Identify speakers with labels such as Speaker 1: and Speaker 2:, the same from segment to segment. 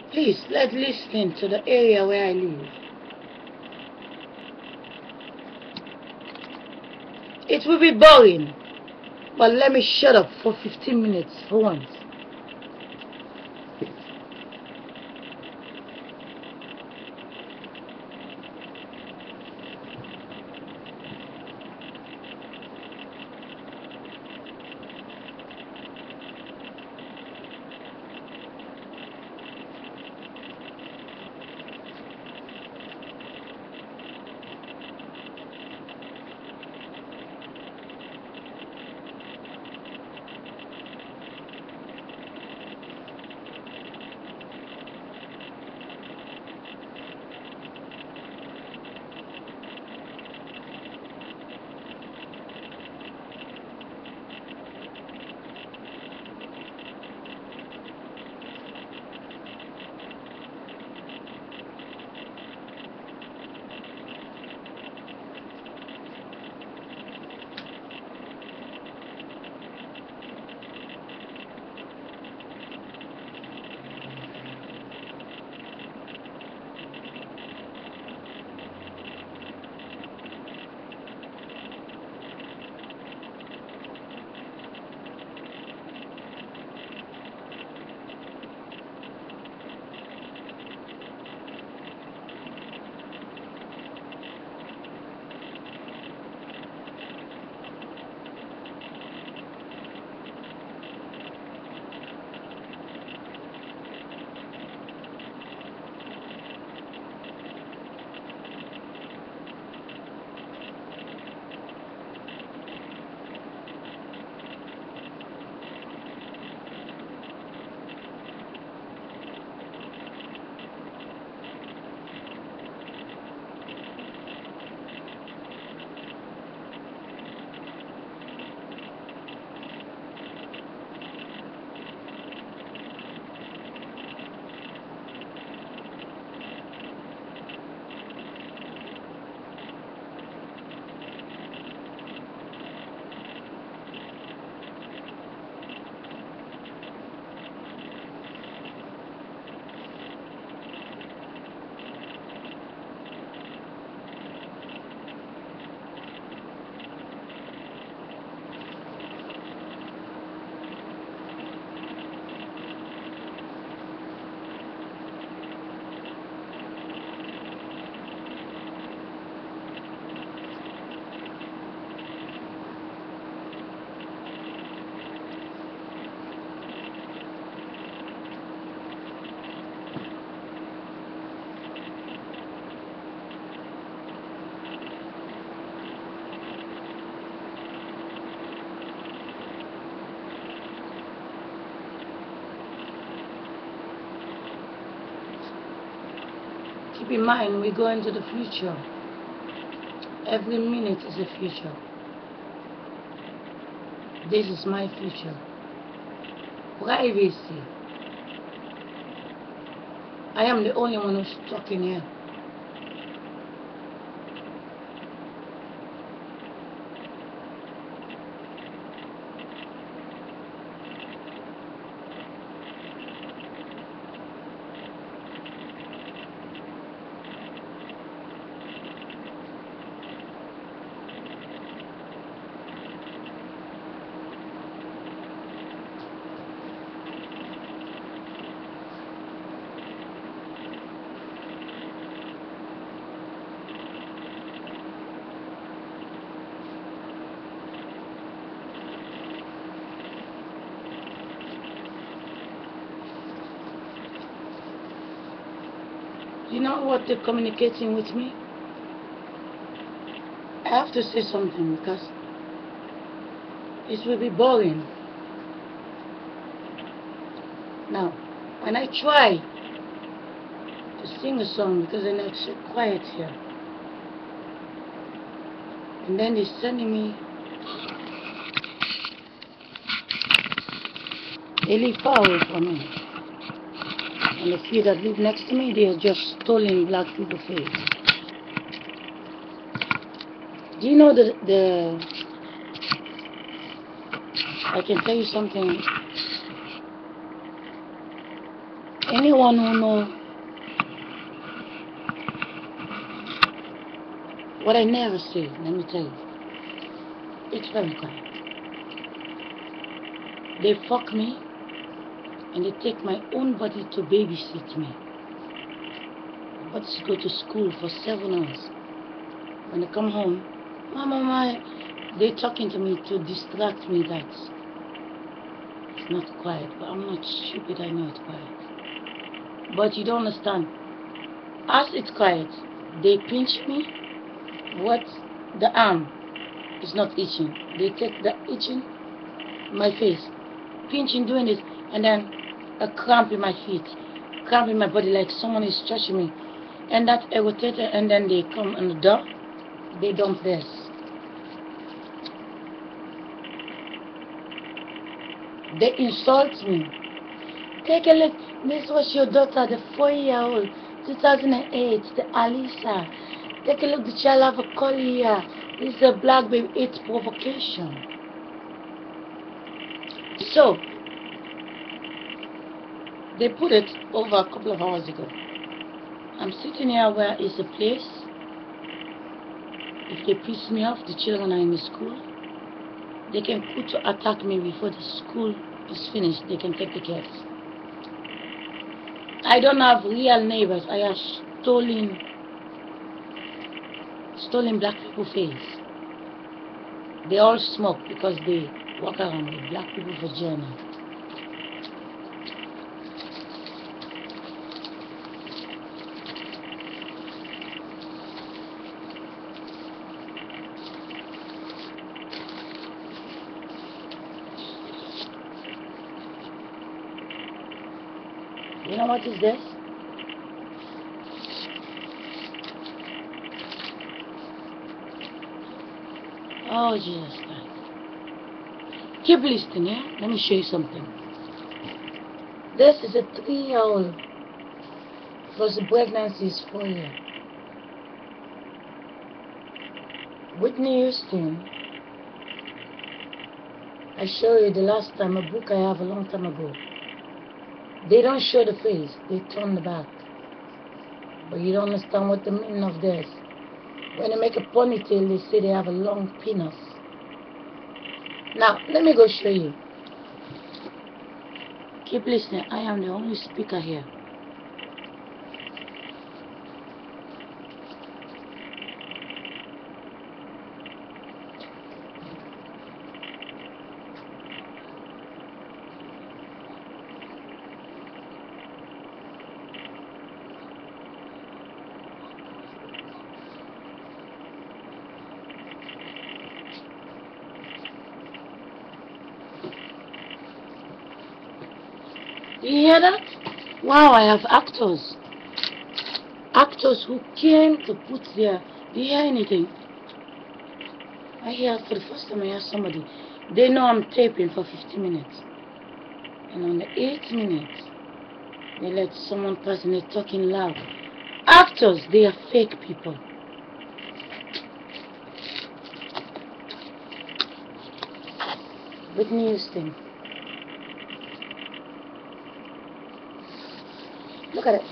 Speaker 1: Please, let's listen to the area where I live. It will be boring, but let me shut up for 15 minutes for once. Keep in mind, we go into the future. Every minute is a future. This is my future. Privacy. I am the only one who's talking here. You know what they're communicating with me? I have to say something because it will be boring. Now, when I try to sing a song, because I know it's so quiet here, and then they're sending me, they live far away from me. And the few that live next to me, they are just stealing black people's face. Do you know I can tell you something. Anyone who know what I never say, let me tell you, it's very quiet. They fuck me and they take my own body to babysit me. But to go to school for 7 hours. When I come home, Mama, they talking to me to distract me. That's it's not quiet. But I'm not stupid. I know it's quiet. But you don't understand. As it's quiet, they pinch me. What the arm is not itching. They take the itching my face, pinching, doing this, and then a cramp in my feet, cramp in my body like someone is stretching me, and that irritated. And then they come on the door. They dump this. They insult me. Take a look. This was your daughter, the 4-year-old, 2008, the Alisa. Take a look. The child have a collie here. This is a black baby. It's provocation. So they put it over a couple of hours ago. I'm sitting here where is a place. If they piss me off, the children are in the school. They can put to attack me before the school is finished. They can take the kids. I don't have real neighbors. I have stolen black people face. They all smoke because they walk around with black people for journey. You know what is this? Oh, Jesus Christ. Keep listening, yeah? Let me show you something. This is a 3-year-old. Because the pregnancy is 4 years. Whitney Houston. I showed you the last time, a book I have a long time ago. They don't show the face, they turn the back. But you don't understand what the meaning of this. When they make a ponytail, they say they have a long penis. Now, let me go show you. Keep listening, I am the only speaker here. Do you hear that? Wow, I have actors. Actors who came to put their... Do you hear anything? I hear for the first time I hear somebody. They know I'm taping for 15 minutes. And on the 8th minute, they let someone pass and they're talking loud. Actors, they are fake people. Whitney Houston. Look at it.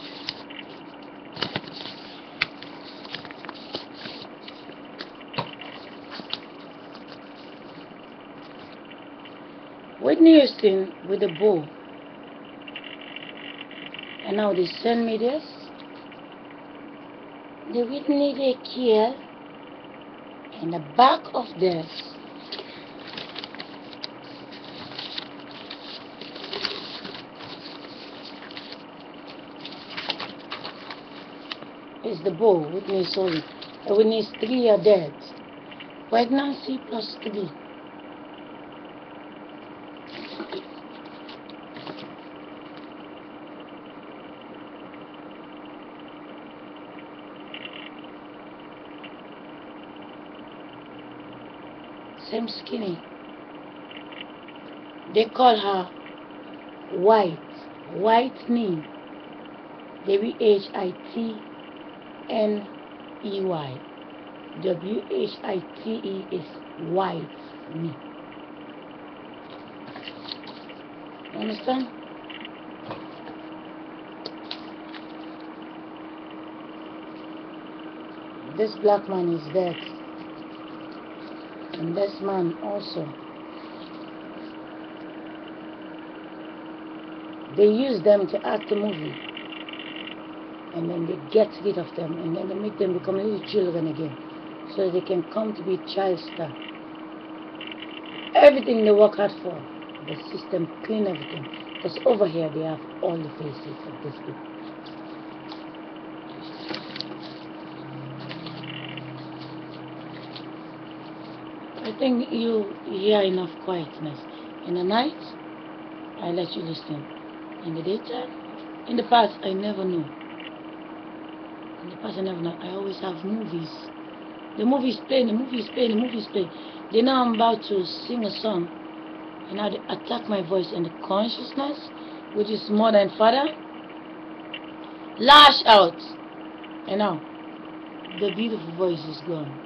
Speaker 1: Whitney Houston with a bow. And now they send me this. The Whitney they kill. And the back of this is the bow. Whitney, sorry. Whitney's 3 are dead. Pregnancy plus 3. Same skinny. They call her White. Whitney. W-H-I-T-N-E-Y. W-H-I-T-E is Whitney. You understand? this black man is dead, and this man also. They use them to act a movie, and then they get rid of them, and then they make them become little children again, so they can come to be child star. Everything they work hard for, the system clean everything. Because over here they have all the faces of these people. I think you hear enough quietness. In the night, I let you listen. In the daytime, in the past, I never knew. In the past, I never know. I always have movies. The movie's playing, the movie's playing, the movie's playing. They know I'm about to sing a song, and now they attack my voice and the consciousness, which is more than Father. Lash out. And now, the beautiful voice is gone.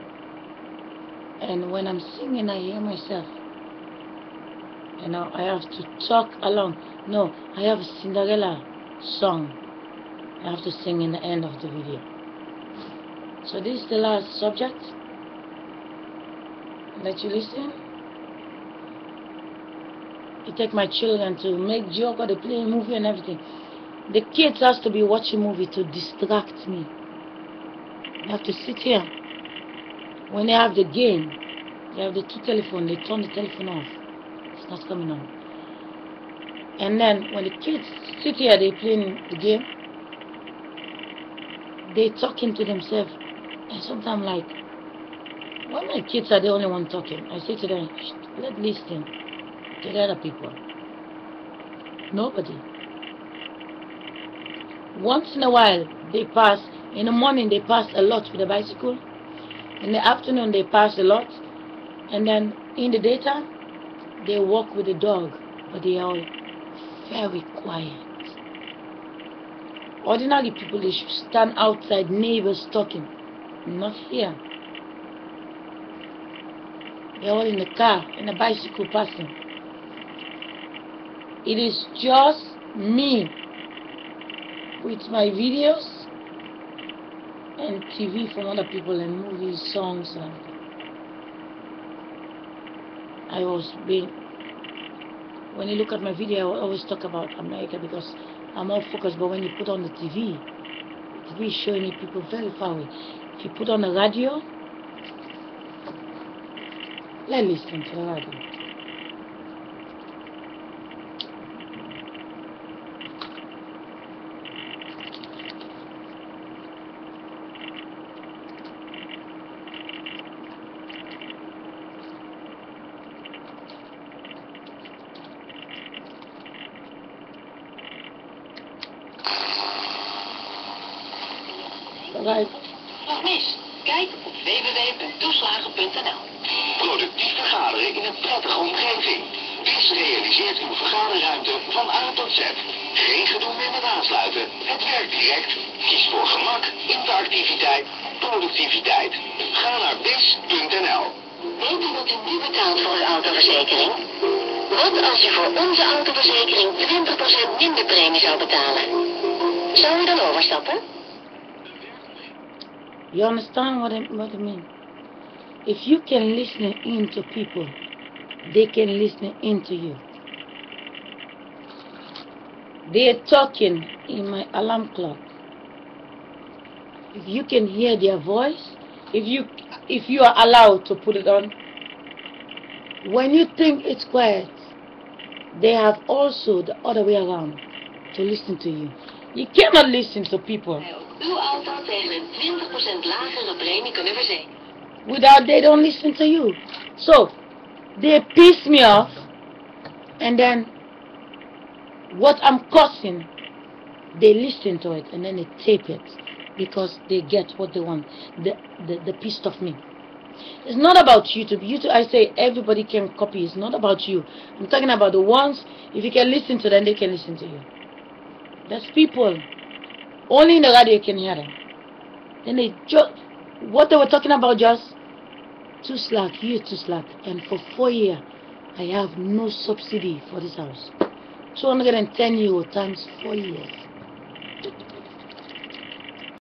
Speaker 1: And when I'm singing, I hear myself. And now I have to talk along. No, I have a Cinderella song I have to sing in the end of the video. So this is the last subject. Let you listen. I take my children to make joke or they play a movie and everything. The kids has to be watching movie to distract me. I have to sit here. When they have the game, they have the two telephones, they turn the telephone off. It's not coming on. And then when the kids sit here, they playing the game, they talking to themselves. And sometimes like, why my kids are the only one talking? I say to them, let's listen to the other people. Nobody. Once in a while, they pass. In the morning, they pass a lot with the bicycle. In the afternoon, they pass a lot. And then in the daytime, they walk with the dog. But they are all very quiet. Ordinary people, they should stand outside, neighbors talking. Not here. They're all in the car, in a bicycle passing. It is just me with my videos and TV from other people and movies, songs, and I was being. When you look at my video, I always talk about America because I'm all focused. But when you put on the TV is showing you people very far away. If you put on the radio, let's listen to the radio. Right.
Speaker 2: Nog mis? Kijk op www.toeslagen.nl. Productief vergaderen in een prettige omgeving. Dit realiseert uw vergaderruimte van A tot Z. Geen gedoe meer met aansluiten. Het werkt direct. Kies voor gemak, interactiviteit, productiviteit. Ga naar bis.nl. Weet u wat u nu betaalt voor uw autoverzekering? Wat als u voor onze autoverzekering 20% minder premie zou betalen? Zou u dan overstappen?
Speaker 1: You understand what I mean? If you can listen into people, they can listen into you. They're talking in my alarm clock. If you can hear their voice, if you are allowed to put it on, when you think it's quiet, they have also the other way around to listen to you. You cannot listen to people.
Speaker 2: Uw auto tegen een 20% lagere premie kunnen verzekeren.
Speaker 1: Without they don't listen to you. So they piss me off, and then what I'm causing, they listen to it and then they tape it because they get what they want. The pissed off me. It's not about YouTube. YouTube, I say everybody can copy. It's not about you. I'm talking about the ones, if you can listen to them, they can listen to you. That's people. Only in the radio you can hear them. Then they just, what they were talking about, just too slack, you too slack. And for 4 years, I have no subsidy for this house. 210 euro times 4 years.